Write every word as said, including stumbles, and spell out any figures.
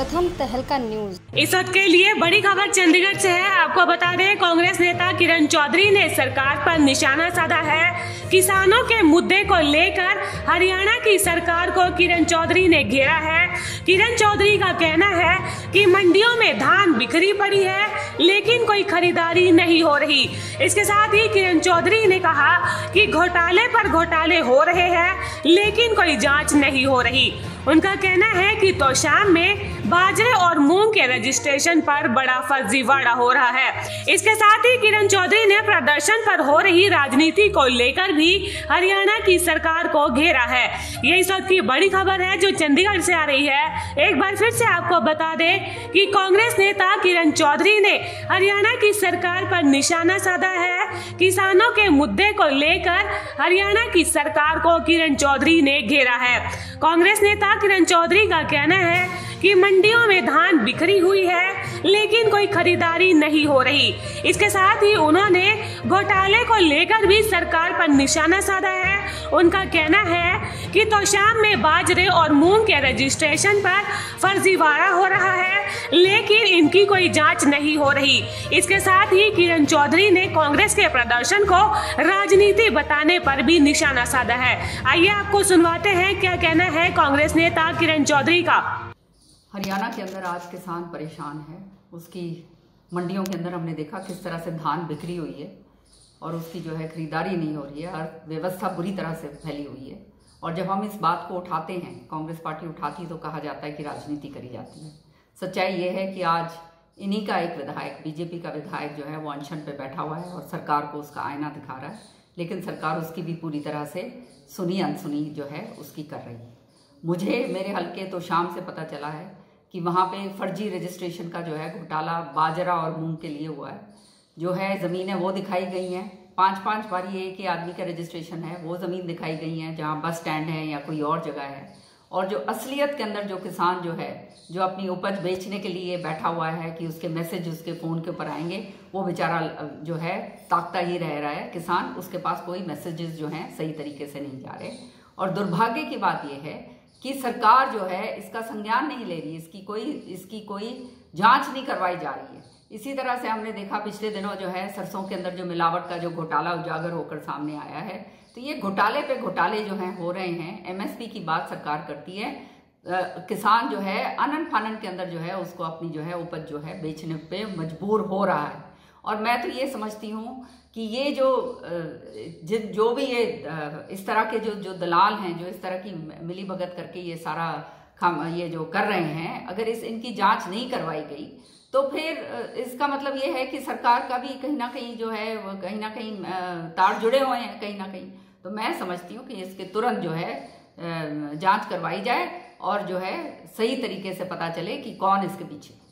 प्रथम तहलका न्यूज। इस वक्त के लिए बड़ी खबर चंडीगढ़ से है। आपको बता दें, कांग्रेस नेता किरण चौधरी ने सरकार पर निशाना साधा है। किसानों के मुद्दे को लेकर हरियाणा की सरकार को किरण चौधरी ने घेरा है। किरण चौधरी का कहना है कि मंडियों में धान बिखरी पड़ी है, लेकिन कोई खरीदारी नहीं हो रही। इसके साथ ही किरण चौधरी ने कहा कि घोटाले पर घोटाले हो रहे हैं, लेकिन कोई जांच नहीं हो रही। उनका कहना है कि तोशाम में बाजरे और मूंग के रजिस्ट्रेशन पर बड़ा फर्जीवाड़ा हो रहा है। इसके साथ ही किरण चौधरी ने प्रदर्शन पर हो रही राजनीति को लेकर भी हरियाणा की सरकार को घेरा है। ये इस वक्त की बड़ी खबर है जो चंडीगढ़ से आ रही है। एक बार फिर से आपको बता दें कि कांग्रेस नेता किरण चौधरी ने हरियाणा की सरकार पर निशाना साधा है। किसानों के मुद्दे को लेकर हरियाणा की सरकार को किरण चौधरी ने घेरा है। कांग्रेस नेता किरण चौधरी का कहना है कि मंडियों में धान बिखरी हुई है, लेकिन कोई खरीदारी नहीं हो रही। इसके साथ ही उन्होंने घोटाले को लेकर भी सरकार पर निशाना साधा है। उनका कहना है कि तोशाम में बाजरे और मूंग के रजिस्ट्रेशन पर फर्जीवाड़ा हो रहा है, लेकिन इनकी कोई जांच नहीं हो रही। इसके साथ ही किरण चौधरी ने कांग्रेस के प्रदर्शन को राजनीति बताने पर भी निशाना साधा है। आइए आपको सुनवाते हैं क्या कहना है कांग्रेस नेता किरण चौधरी का। हरियाणा के अंदर आज किसान परेशान है। उसकी मंडियों के अंदर हमने देखा किस तरह से धान बिक्री हुई है और उसकी जो है खरीदारी नहीं हो रही है और व्यवस्था बुरी तरह से फैली हुई है। और जब हम इस बात को उठाते हैं, कांग्रेस पार्टी उठाती, तो कहा जाता है कि राजनीति करी जाती है। सच्चाई ये है कि आज इन्हीं का एक विधायक, बीजेपी का विधायक जो है वो अनशन पे बैठा हुआ है और सरकार को उसका आईना दिखा रहा है, लेकिन सरकार उसकी भी पूरी तरह से सुनी अनसुनी जो है उसकी कर रही है। मुझे मेरे हल्के तोशाम से पता चला है कि वहाँ पे फर्जी रजिस्ट्रेशन का जो है घोटाला बाजरा और मूंग के लिए हुआ है। जो है ज़मीनें वो दिखाई गई हैं, पांच पांच बारी एक ही आदमी का रजिस्ट्रेशन है, वो ज़मीन दिखाई गई है जहाँ बस स्टैंड है या कोई और जगह है। और जो असलियत के अंदर जो किसान जो है जो अपनी उपज बेचने के लिए बैठा हुआ है कि उसके मैसेज उसके फ़ोन के ऊपर आएंगे, वो बेचारा जो है ताकता ही रह रहा है किसान। उसके पास कोई मैसेजेस जो हैं सही तरीके से नहीं जा रहे। और दुर्भाग्य की बात यह है कि सरकार जो है इसका संज्ञान नहीं ले रही, इसकी कोई इसकी कोई जांच नहीं करवाई जा रही है। इसी तरह से हमने देखा पिछले दिनों जो है सरसों के अंदर जो मिलावट का जो घोटाला उजागर होकर सामने आया है। तो ये घोटाले पे घोटाले जो हैं हो रहे हैं। एमएसपी की बात सरकार करती है, आ, किसान जो है अनन फानन के अंदर जो है उसको अपनी जो है उपज जो है बेचने पे मजबूर हो रहा है। और मैं तो ये समझती हूँ कि ये जो जिन जो भी ये इस तरह के जो जो दलाल हैं जो इस तरह की मिली भगत करके ये सारा काम ये जो कर रहे हैं, अगर इस इनकी जांच नहीं करवाई गई तो फिर इसका मतलब ये है कि सरकार का भी कहीं ना कहीं जो है कहीं ना कहीं तार जुड़े हुए हैं कहीं ना कहीं। तो मैं समझती हूँ कि इसके तुरंत जो है जांच करवाई जाए और जो है सही तरीके से पता चले कि कौन इसके पीछे।